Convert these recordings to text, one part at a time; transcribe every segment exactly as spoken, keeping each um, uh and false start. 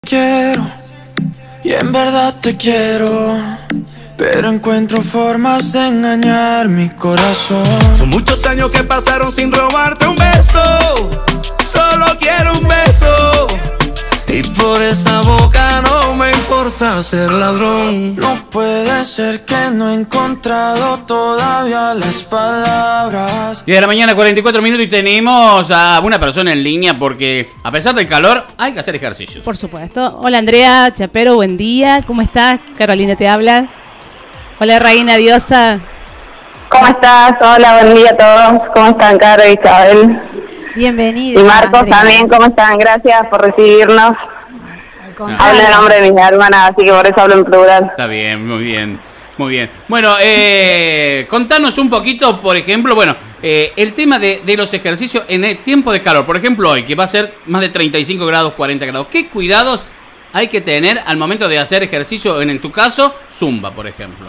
Quiero, y en verdad te quiero, pero encuentro formas de engañar mi corazón. Son muchos años que pasaron sin robarte un beso. Solo quiero un beso. Y por esa boca no me importa ser ladrón. No puede ser que no he encontrado todavía las palabras. diez de la mañana, cuarenta y cuatro minutos, y tenemos a una persona en línea porque a pesar del calor hay que hacer ejercicios. Por supuesto. Hola Andrea Chapero, buen día. ¿Cómo estás? Carolina te habla. Hola Reina Diosa. ¿Cómo estás? Hola, buen día a todos. ¿Cómo están, Caro y Isabel? Bienvenido. Y Marcos Andrea. también, ¿cómo están? Gracias por recibirnos. Hablo en nombre de mis hermanas, así que por eso hablo en plural. Está bien, muy bien, muy bien. Bueno, eh, contanos un poquito, por ejemplo, bueno, eh, el tema de, de los ejercicios en el tiempo de calor. Por ejemplo, hoy, que va a ser más de treinta y cinco grados, cuarenta grados. ¿Qué cuidados hay que tener al momento de hacer ejercicio, en, en tu caso, Zumba, por ejemplo?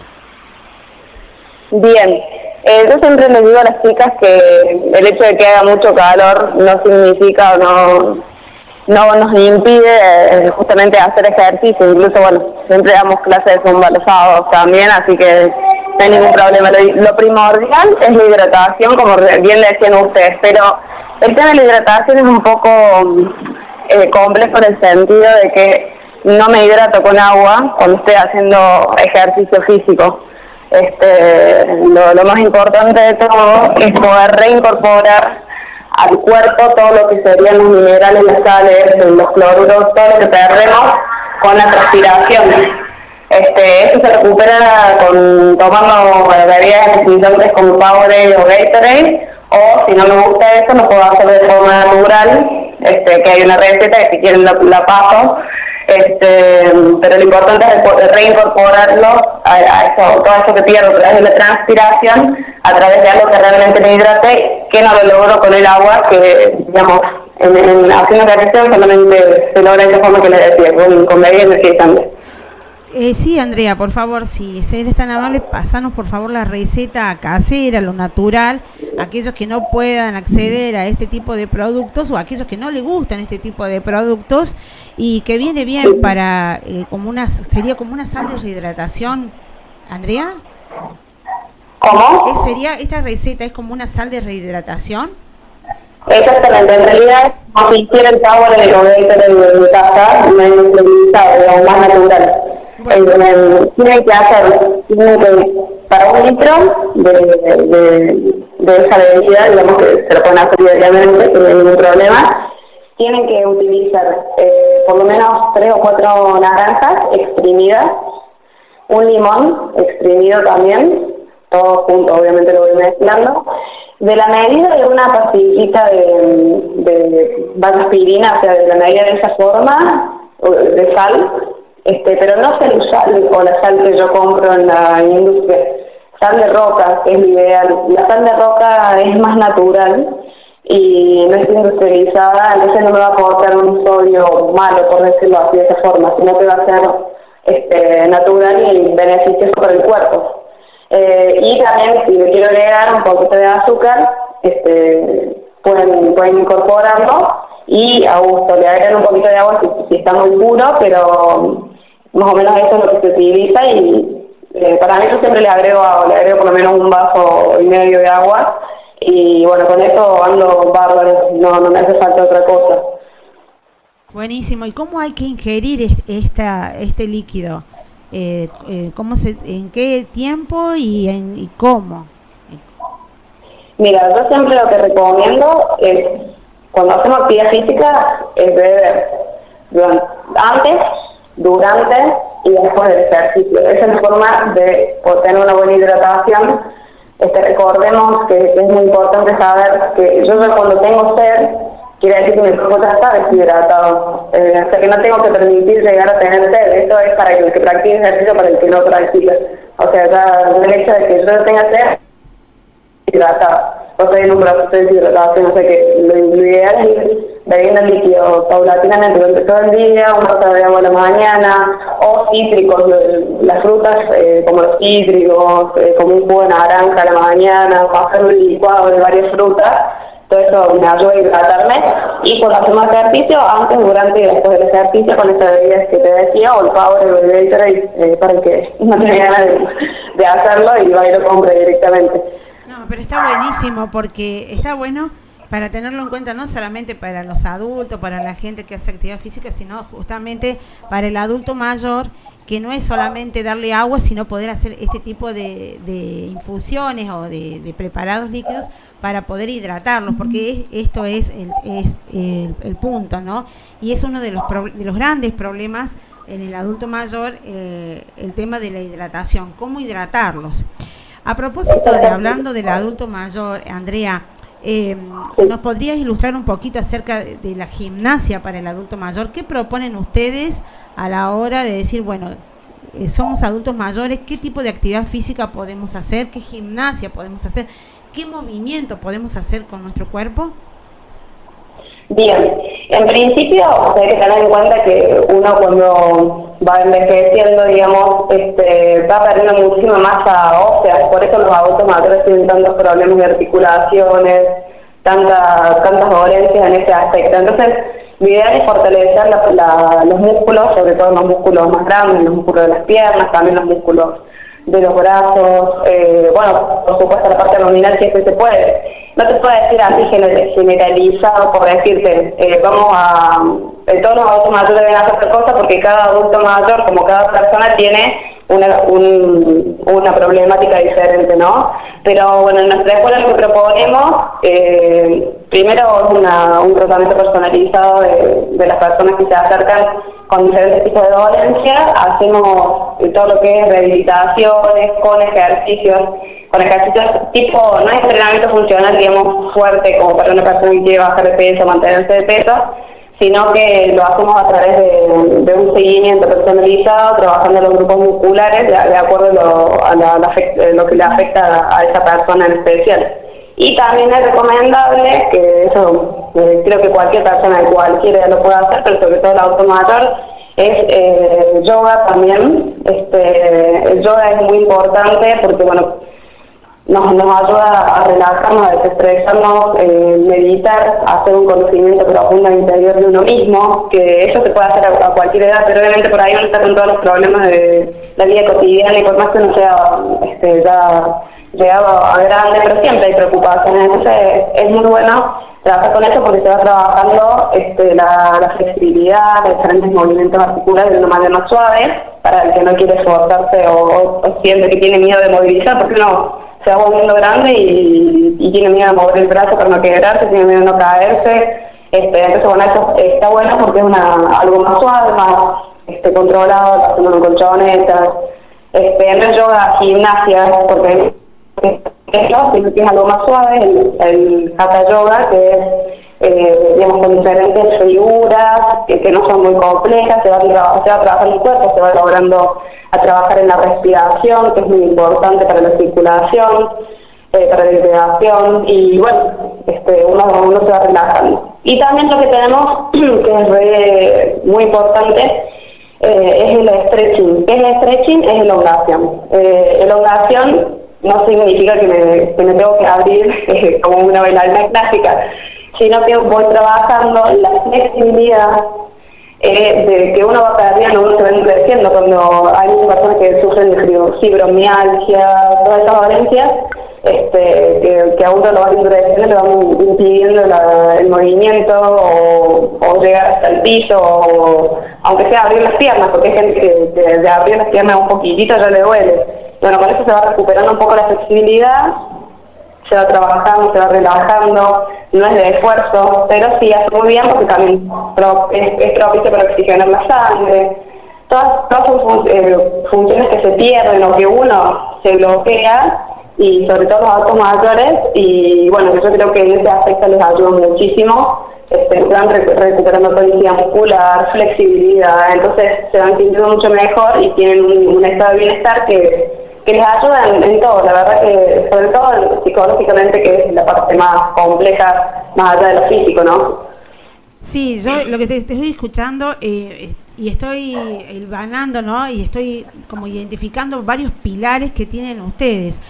Bien, eh, yo siempre les digo a las chicas que el hecho de que haga mucho calor no significa o no... no nos impide eh, justamente hacer ejercicio. Incluso, bueno, siempre damos clases de Zumba los sábados también, así que no hay ningún problema. Lo, lo primordial es la hidratación, como bien le decían ustedes, pero el tema de la hidratación es un poco eh, complejo en el sentido de que no me hidrato con agua cuando estoy haciendo ejercicio físico. Este, lo, lo más importante de todo es poder reincorporar al cuerpo todo lo que serían los minerales, las sales, los cloruros, todo lo que perdemos con la transpiración. Este, esto se recupera con tomando bebidas energizantes como Powerade o Gatorade, o si no me gusta eso, lo puedo hacer de forma natural, este, que hay una receta que si quieren la, la paso. Este, pero lo importante es reincorporarlo a, a eso, todo eso que pierdo a través de la transpiración, a través de algo que realmente me hidrate, que no lo logro con el agua, que digamos, en, en haciendo ejercicio solamente se logra de esa forma que les decía, con, con bebidas energizantes. Eh, sí, Andrea, por favor, si eres tan amable, pasanos por favor la receta casera, lo natural, aquellos que no puedan acceder a este tipo de productos o aquellos que no les gustan este tipo de productos y que viene bien para, eh, como una, sería como una sal de rehidratación, Andrea. ¿Cómo? ¿Eh, sería, esta receta es como una sal de rehidratación? Exactamente, en realidad, si hiciera el Power de los de mi casa, no es utilizado, más natural. Bueno. Eh, tiene que hacer, tiene que, para un litro de, de, de esa bebida, digamos que se lo pueden hacer diariamente, que no hay ningún problema, tienen que utilizar eh, por lo menos tres o cuatro naranjas exprimidas, un limón exprimido también, todo junto, obviamente lo voy mezclando, de la medida de una pastillita de, de vasoaspirina, o sea, de la medida de esa forma, de sal, este, pero no sal sal o la sal que yo compro en la industria, sal de roca, que es lo ideal. La sal de roca es más natural y no es industrializada, entonces no me va a aportar un sodio malo, por decirlo así de esa forma, sino que va a ser este, natural y beneficioso para el cuerpo. Eh, y también, si le quiero agregar un poquito de azúcar, este, pueden, pueden incorporarlo y a gusto, le agregan un poquito de agua si, si está muy puro, pero más o menos eso es lo que se utiliza y eh, para mí yo siempre le agrego agua, le agrego por lo menos un vaso y medio de agua y bueno, con eso ando bárbaro, no, no me hace falta otra cosa. Buenísimo. ¿Y cómo hay que ingerir esta, este líquido? Eh, eh, ¿cómo se, ¿En qué tiempo y, en, y cómo? Mira, yo siempre lo que recomiendo es, cuando hacemos actividad física, es beber durante, antes, durante y después del ejercicio. Esa es la forma de tener una buena hidratación. Este, recordemos que, que es muy importante saber que yo cuando tengo sed, quiere decir que mi cuerpo ya está deshidratado. Eh, o sea que no tengo que permitir llegar a tener sed. Esto es para el que practique ejercicio, para el que no practica. O sea, ya el hecho de que yo tenga sed, hidratado. O sea, en un proceso de deshidratación, o sea que lo, lo ideal es ir bebiendo líquido paulatinamente durante todo el día, un vaso de agua a la mañana, o cítricos, las frutas eh, como los cítricos, eh, como un jugo de naranja a la mañana, o hacer un licuado de varias frutas, todo eso me ayuda a hidratarme. Y cuando hacemos ejercicio, antes, durante y después del ejercicio, con esas bebidas que te decía, o el Powerade Gatorade, eh, para el que no tenga ganas de, de hacerlo y va y lo compre directamente. No, pero está buenísimo porque está bueno para tenerlo en cuenta no solamente para los adultos, para la gente que hace actividad física, sino justamente para el adulto mayor, que no es solamente darle agua, sino poder hacer este tipo de, de infusiones o de, de preparados líquidos para poder hidratarlos, porque es, esto es, el, es el, el punto, ¿no? Y es uno de los, pro, de los grandes problemas en el adulto mayor, eh, el tema de la hidratación, cómo hidratarlos. A propósito de hablando del adulto mayor, Andrea, Eh, ¿nos podrías ilustrar un poquito acerca de, de la gimnasia para el adulto mayor? ¿Qué proponen ustedes a la hora de decir, bueno, eh, somos adultos mayores, qué tipo de actividad física podemos hacer, qué gimnasia podemos hacer, qué movimiento podemos hacer con nuestro cuerpo? Bien, en principio hay que tener en cuenta que uno cuando va envejeciendo, digamos, este, va perdiendo muchísima masa ósea, por eso los adultos mayores tienen tantos problemas de articulaciones, tantas tantas dolencias en ese aspecto. Entonces, lo ideal es fortalecer la, la, los músculos, sobre todo los músculos más grandes, los músculos de las piernas, también los músculos de los brazos, eh, bueno, por supuesto la parte abdominal si es que se puede. No te puedo decir así generalizado por decirte, eh, vamos a, eh, todos los adultos mayores deben hacer otra cosa porque cada adulto mayor, como cada persona, tiene una, un, una problemática diferente, ¿no? Pero bueno, en nuestra escuela lo que proponemos, eh, primero es una, un tratamiento personalizado de, de las personas que se acercan con diferentes tipos de dolencias. Hacemos todo lo que es rehabilitaciones con ejercicios, con ejercicios tipo, no es entrenamiento funcional, digamos, fuerte como para una persona que quiere bajar de peso, mantenerse de peso, sino que lo hacemos a través de, de un seguimiento personalizado, trabajando los grupos musculares de, de acuerdo a lo, a la, la, lo que le afecta a esa persona en especial. Y también es recomendable, que eso eh, creo que cualquier persona de cualquier edad lo puede hacer, pero sobre todo el adulto mayor, es eh, yoga también. Este, el yoga es muy importante porque, bueno, Nos, nos ayuda a relajarnos, a desestresarnos, eh, meditar, hacer un conocimiento profundo al interior de uno mismo, que eso se puede hacer a, a cualquier edad, pero obviamente por ahí uno está con todos los problemas de la vida cotidiana y por más que uno sea este, ya llegado a grande, pero siempre hay preocupaciones. Entonces es muy bueno trabajar con eso porque se va trabajando este, la, la flexibilidad, los diferentes movimientos articulares de una manera más suave, para el que no quiere esforzarse o, o, o siente que tiene miedo de movilizar, porque uno se va volviendo grande y, y tiene miedo de mover el brazo para no quebrarse, tiene miedo de no caerse. Este, entonces, bueno, eso está bueno porque es una algo más suave, más este, controlado, lo hacemos en colchonetas. Este, no es yoga, gimnasia, porque eso sí que es algo más suave, el, el Hatha Yoga, que es, eh, digamos, con diferentes figuras que, que no son muy complejas, se va, a, se va a trabajar el cuerpo, se va logrando a trabajar en la respiración, que es muy importante para la circulación, eh, para la hidratación, y bueno, este, uno, uno se va relajando. Y también lo que tenemos, que es re, muy importante, eh, es el stretching. ¿Qué es el stretching? Es elongación. Eh, elongación no significa que me, que me tengo que abrir eh, como una bailarina clásica, sino que voy trabajando la flexibilidad, Eh, de que uno va perdiendo, uno se va creciendo cuando hay personas que sufren de fibromialgia, todas esas dolencias, este, que, que a uno lo va creciendo, le van impidiendo la, el movimiento o, o llegar hasta el piso, o aunque sea abrir las piernas, porque hay gente que de, de abrir las piernas un poquitito ya le duele. Bueno, con eso se va recuperando un poco la flexibilidad, se va trabajando, se va relajando, no es de esfuerzo, pero sí hace muy bien porque también es, es propicio para oxigenar la sangre. Todas, todas son fun, eh, funciones que se pierden o que uno se bloquea, y sobre todo los adultos mayores, y bueno, yo creo que en ese aspecto les ayuda muchísimo, este, van recuperando tonicidad muscular, flexibilidad, entonces se van sintiendo mucho mejor y tienen un, un estado de bienestar que que les ayuda en, en todo, la verdad que sobre todo psicológicamente, que es la parte más compleja, más allá de lo físico, ¿no? Sí, yo lo que te, te estoy escuchando eh, y estoy hilvanando, ¿no? Y estoy como identificando varios pilares que tienen ustedes.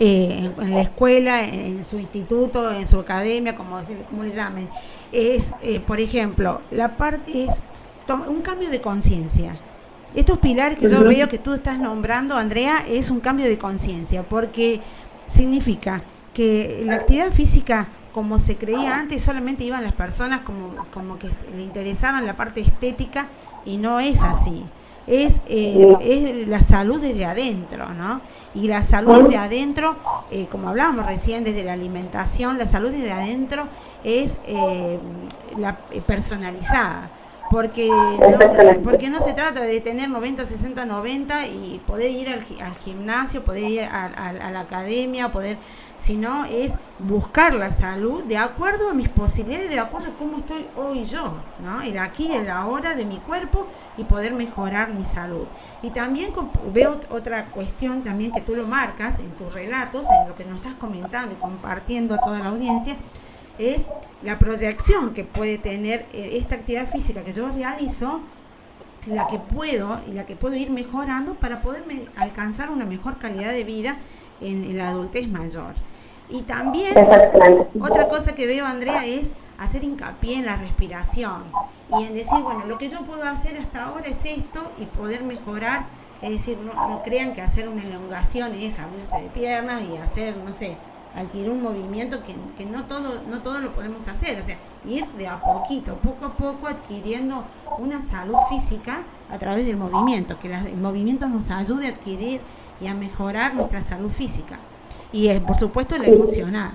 eh, en, en la escuela, en, en su instituto, en su academia, como, como le llamen, es, eh, por ejemplo, la parte es un cambio de conciencia. Estos pilares que uh-huh. yo veo que tú estás nombrando, Andrea, es un cambio de conciencia, porque significa que la actividad física, como se creía antes, solamente iban las personas como, como que le interesaban la parte estética, y no es así. Es, eh, es la salud desde adentro, ¿no? Y la salud desde adentro, eh, como hablábamos recién, desde la alimentación, la salud desde adentro es eh, la personalizada. Porque no, porque no se trata de tener noventa, sesenta, noventa y poder ir al, al gimnasio, poder ir a, a, a la academia, poder, sino es buscar la salud de acuerdo a mis posibilidades, de acuerdo a cómo estoy hoy yo, ¿no? El aquí, el ahora de mi cuerpo, y poder mejorar mi salud. Y también veo otra cuestión también que tú lo marcas en tus relatos, en lo que nos estás comentando y compartiendo a toda la audiencia, es la proyección que puede tener eh, esta actividad física que yo realizo, la que puedo y la que puedo ir mejorando para poder me, alcanzar una mejor calidad de vida en, en la adultez mayor. Y también otra cosa que veo, Andrea, es hacer hincapié en la respiración y en decir, bueno, lo que yo puedo hacer hasta ahora es esto, y poder mejorar. Es decir, no, no crean que hacer una elongación es abrirse de piernas y hacer, no sé, adquirir un movimiento que, que no todo no todo lo podemos hacer, o sea, ir de a poquito, poco a poco, adquiriendo una salud física a través del movimiento, que la, el movimiento nos ayude a adquirir y a mejorar nuestra salud física, y eh, por supuesto la emocional.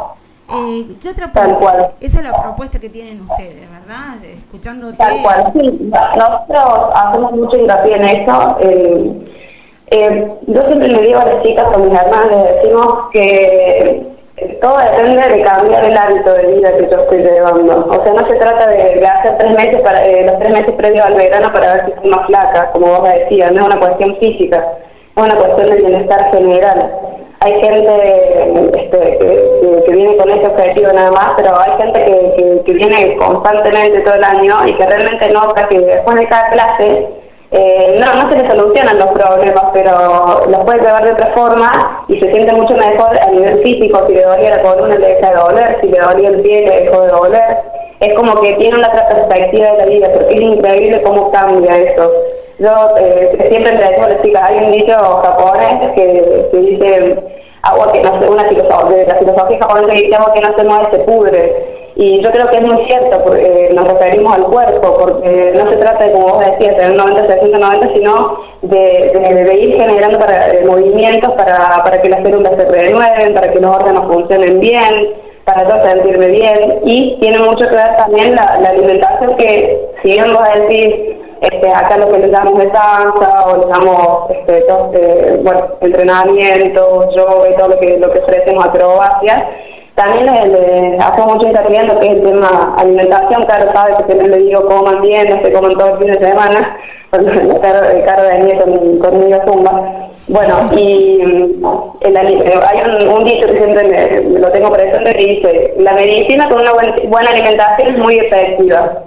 Eh, ¿Qué otra Tal cual. Esa es la propuesta que tienen ustedes, ¿verdad? Escuchándote. Tal cual, sí. Nosotros hacemos mucho hincapié en eso. Eh, Eh, yo siempre le digo a las chicas, con mis hermanas, les decimos que todo depende de cambiar el hábito de vida que yo estoy llevando. O sea, no se trata de, de hacer tres meses para eh, los tres meses previos al verano para ver si estoy más flaca, como vos decías. No es una cuestión física, es una cuestión de bienestar general. Hay gente este, que, que viene con ese objetivo nada más, pero hay gente que, que, que viene constantemente todo el año y que realmente nota que después de cada clase Eh, no, no se le solucionan los problemas, pero los puede llevar de otra forma y se siente mucho mejor a nivel físico. Si le dolía la columna, le deja de doler; si le dolía el pie, le dejó de doler. Es como que tiene una otra perspectiva de la vida, porque es increíble cómo cambia eso. Yo eh, siempre le digo a las chicas, hay un dicho japonés que, que dice, agua que no se, una filosofía, de la filosofía japonesa que dice, agua que no se mueve se pudre. Y yo creo que es muy cierto, porque nos referimos al cuerpo, porque no se trata de, como vos decías, de noventa, sesenta, noventa, sino de, de, de ir generando para, de movimientos para, para que las células se renueven, para que los órganos funcionen bien, para yo sentirme bien. Y tiene mucho que ver también la, la alimentación, que si bien vos decís, este, acá lo que le llamamos de danza, o le llamamos este, todo, eh, bueno, entrenamiento, yoga y todo lo que, lo que ofrecemos, acrobacias, también le, le hacemos mucho hincapié en lo que es el tema alimentación. Claro, sabe que siempre le digo coman bien, no se coman todo el fin de semana, cuando el cargo de niño con, conmigo zumba. Bueno, y el, hay un, un dicho que siempre me, me lo tengo presente, que dice, la medicina con una buen, buena alimentación es muy efectiva,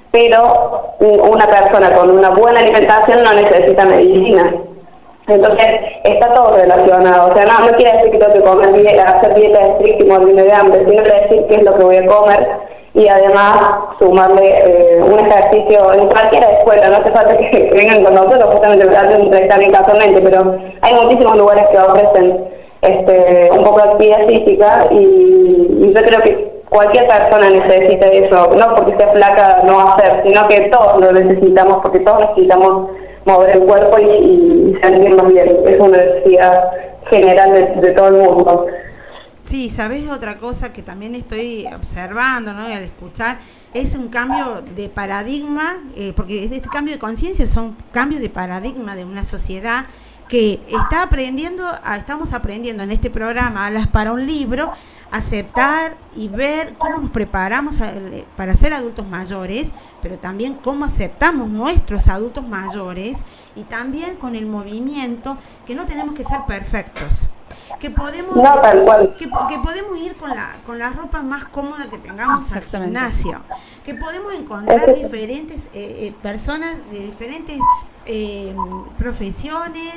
pero una persona con una buena alimentación no necesita medicina. Entonces, está todo relacionado. O sea, no, no quiere decir que tengo que comer bien, hacer dieta estricta y morirme de hambre, sino quiere decir qué es lo que voy a comer, y además sumarle eh, un ejercicio en cualquier escuela. No hace falta que vengan con nosotros, justamente hacen bien casualmente, pero hay muchísimos lugares que ofrecen este, un poco de actividad física, y, y yo creo que cualquier persona necesita eso, no porque sea flaca no va a hacer, sino que todos lo necesitamos, porque todos necesitamos mover el cuerpo y, y sentirnos bien. Es una necesidad general de, de todo el mundo. Sí, ¿sabés otra cosa que también estoy observando, ¿no? Y al escuchar, es un cambio de paradigma, eh, porque este cambio de conciencia son cambios de paradigma de una sociedad que está aprendiendo, a, estamos aprendiendo en este programa, Alas para un Libro, aceptar y ver cómo nos preparamos a, para ser adultos mayores, pero también cómo aceptamos nuestros adultos mayores, y también con el movimiento, que no tenemos que ser perfectos, que podemos no, tal cual. Que, que podemos ir con la con la ropa más cómoda que tengamos al gimnasio, que podemos encontrar diferentes eh, eh, personas de diferentes eh, profesiones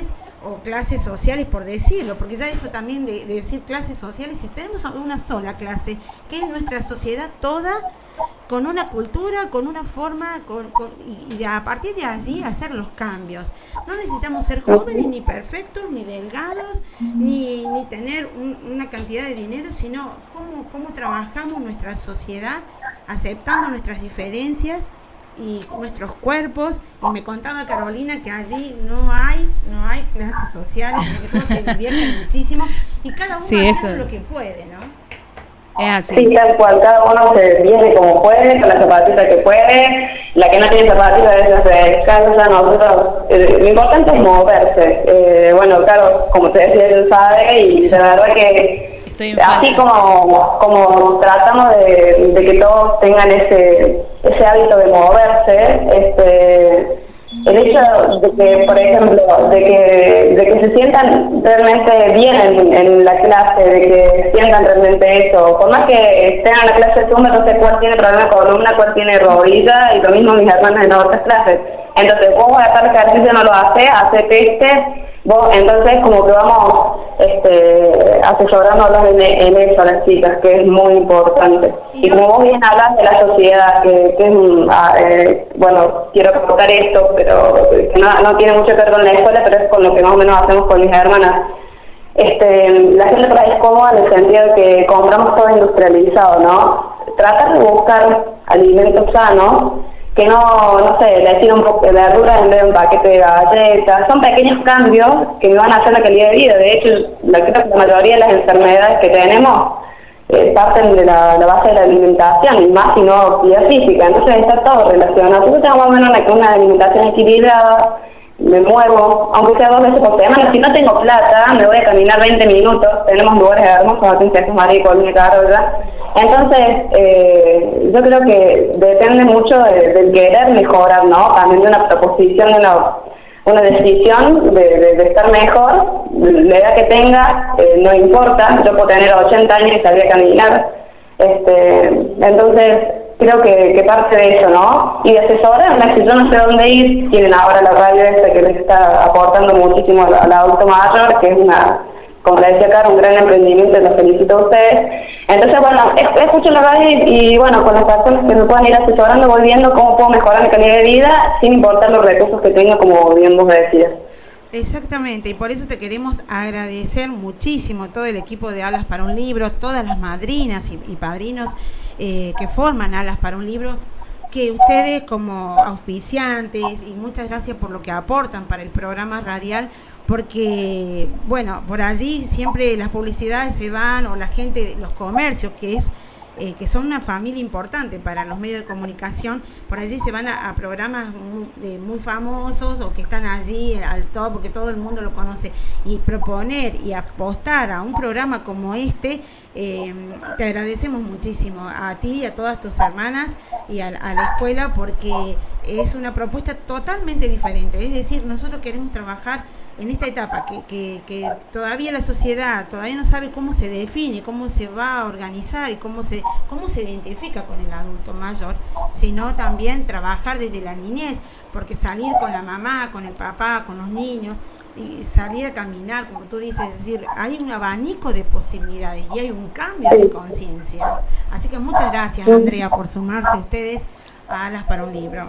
o clases sociales, por decirlo, porque ya eso también de, de decir clases sociales, si tenemos una sola clase, que es nuestra sociedad toda, con una cultura, con una forma, con, con, y, y a partir de allí hacer los cambios. No necesitamos ser jóvenes, ni perfectos, ni delgados, ni, ni tener un, una cantidad de dinero, sino cómo, cómo trabajamos nuestra sociedad, aceptando nuestras diferencias y nuestros cuerpos. Y me contaba Carolina que allí no hay no hay clases sociales, porque todos se divierten muchísimo y cada uno sí, hace eso. lo que puede, ¿no? Es así. Sí, tal cual, cada uno se viene como puede, con la zapatita que puede, la que no tiene zapatita a veces se descansa, nosotros, eh, lo importante es moverse, eh, bueno, claro, como te decía, él sabe, y la verdad que así como, como tratamos de, de que todos tengan ese, ese hábito de moverse, este... el hecho de que, por ejemplo, de que, de que se sientan realmente bien en, en la clase, de que sientan realmente eso, por más que estén en la clase de Zumba, no sé cuál tiene problema de columna, cuál tiene rodilla, y lo mismo mis hermanas en otras clases. Entonces, vos a tal ejercicio no lo haces, haces este, vos, entonces como que vamos este, asesorándolos en, en eso a las chicas, que es muy importante. Y como vos bien hablas de la sociedad, que, que es, eh, bueno, quiero contar esto, pero que no, no tiene mucho que ver con la escuela, pero es con lo que más o menos hacemos con mis hermanas. Este, la gente por ahí es cómoda en el sentido de que compramos todo industrializado, ¿no? Tratar de buscar alimentos sanos, que no, no sé, le decir un poco de verduras en vez de un paquete de galletas. Son pequeños cambios que me van a hacer la calidad de vida. De hecho, la, creo que la mayoría de las enfermedades que tenemos eh, parten de la, la base de la alimentación, y más si no actividad física. Entonces está todo relacionado. Yo tengo más o menos una, una alimentación equilibrada, me muevo, aunque sea dos veces por semana. Si no tengo plata, me voy a caminar veinte minutos. Tenemos lugares hermosos aquí en Jesús María y Colina Carolina. Entonces, eh, yo creo que depende mucho de, del querer mejorar, ¿no? También de una proposición, de una, una decisión de, de, de estar mejor. La edad que tenga, eh, no importa. Yo puedo tener ochenta años y salir a caminar. Este, entonces, creo que, que parte de eso, ¿no? Y de asesorarme, si yo no sé dónde ir, tienen ahora la radio esta que les está aportando muchísimo al, al adulto mayor, que es una, como le decía Caro, un gran emprendimiento, los felicito a ustedes. Entonces, bueno, escucho la radio y, y bueno, con las personas que me puedan ir asesorando, voy viendo cómo puedo mejorar mi calidad de vida, sin importar los recursos que tengo, como bien vos decías. Exactamente, y por eso te queremos agradecer muchísimo todo el equipo de Alas para un Libro, todas las madrinas y, y padrinos eh, que forman Alas para un Libro, que ustedes como auspiciantes, y muchas gracias por lo que aportan para el programa radial, porque, bueno, por allí siempre las publicidades se van, o la gente, los comercios, que es Eh, que son una familia importante para los medios de comunicación, por allí se van a, a programas muy, de, muy famosos, o que están allí al top porque todo el mundo lo conoce, y proponer y apostar a un programa como este, eh, te agradecemos muchísimo a ti y a todas tus hermanas y a, a la escuela, porque es una propuesta totalmente diferente. Es decir, nosotros queremos trabajar en esta etapa que, que, que todavía la sociedad todavía no sabe cómo se define, cómo se va a organizar y cómo se cómo se identifica con el adulto mayor, sino también trabajar desde la niñez, porque salir con la mamá, con el papá, con los niños, y salir a caminar, como tú dices, es decir, hay un abanico de posibilidades y hay un cambio de conciencia. Así que muchas gracias, Andrea, por sumarse ustedes a Alas para un Libro.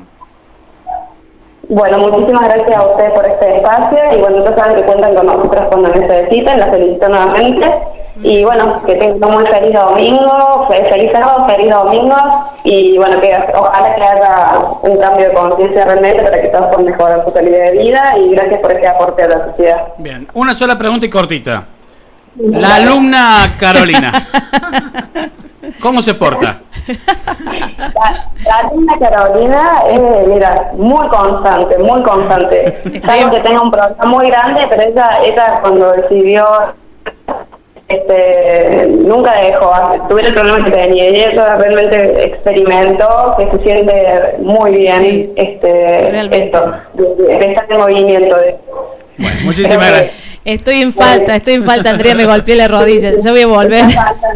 Bueno, muchísimas gracias a ustedes por este espacio, y bueno, ustedes saben que cuentan con nosotros cuando necesiten. Las felicito nuevamente, y bueno, que tengan un muy feliz domingo, feliz sábado, feliz domingo, y bueno, que ojalá que haya un cambio de conciencia realmente para que todos puedan mejorar su calidad de vida, y gracias por este aporte a la sociedad. Bien, una sola pregunta y cortita. La alumna Carolina, ¿cómo se porta? La, la alumna Carolina es, mira, muy constante, muy constante. Saben que tenga un problema muy grande, pero ella, ella cuando decidió, este, nunca dejó, tuviera el problema que tenía, y ella realmente experimentó que se siente muy bien, sí, este, esto, de, de estar en movimiento. De, bueno, muchísimas gracias. Estoy en falta, estoy en falta, Andrea, me golpeé la rodilla. Yo voy a volver.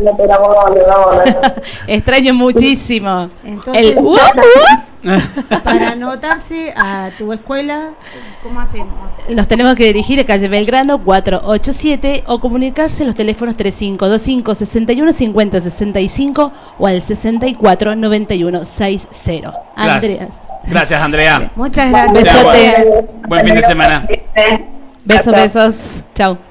Extraño muchísimo. Entonces, El, uh, uh. para anotarse a tu escuela, ¿cómo hacemos? Los tenemos que dirigir a calle Belgrano cuatrocientos ochenta y siete o comunicarse a los teléfonos treinta y cinco veinticinco, sesenta y uno cincuenta, sesenta y cinco o al sesenta y cuatro noventa y uno sesenta. Andrea. Gracias, Andrea. Muchas gracias. Besote. Buen fin de semana. Besos, besos. Chau.